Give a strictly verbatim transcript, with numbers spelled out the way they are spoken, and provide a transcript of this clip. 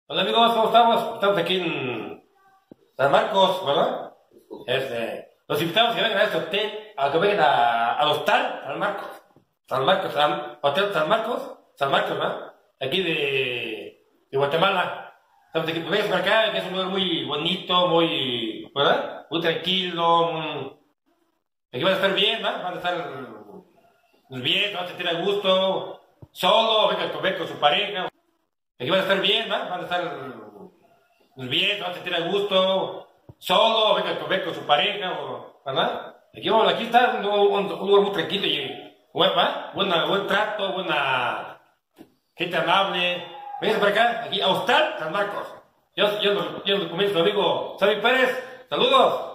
Hola amigos, ¿cómo estamos? Estamos aquí en San Marcos, ¿verdad? Este, los invitamos que vengan a este hotel, a que vengan a, al hostal San Marcos. San Marcos, San, Hotel San Marcos, San Marcos, ¿verdad? Aquí de, de Guatemala. Estamos aquí, vengan para acá, que es un lugar muy bonito, muy, ¿verdad? Muy tranquilo. muy- Aquí van a estar bien, ¿verdad? Van a estar bien, van a sentir a gusto, solo, vengan a comer con su pareja. Aquí van a estar bien, ¿verdad? Van a estar bien, van a sentir a gusto, solo, venga a comer con su pareja, o, ¿verdad? Aquí, bueno, aquí está un, un- un lugar muy tranquilo y buen, ¿verdad? Buena, buen trato, buena gente amable. Venga para acá, aquí a Hostal San Marcos. Yo, yo, yo, yo, yo, con mi amigo Sammy Pérez. Saludos.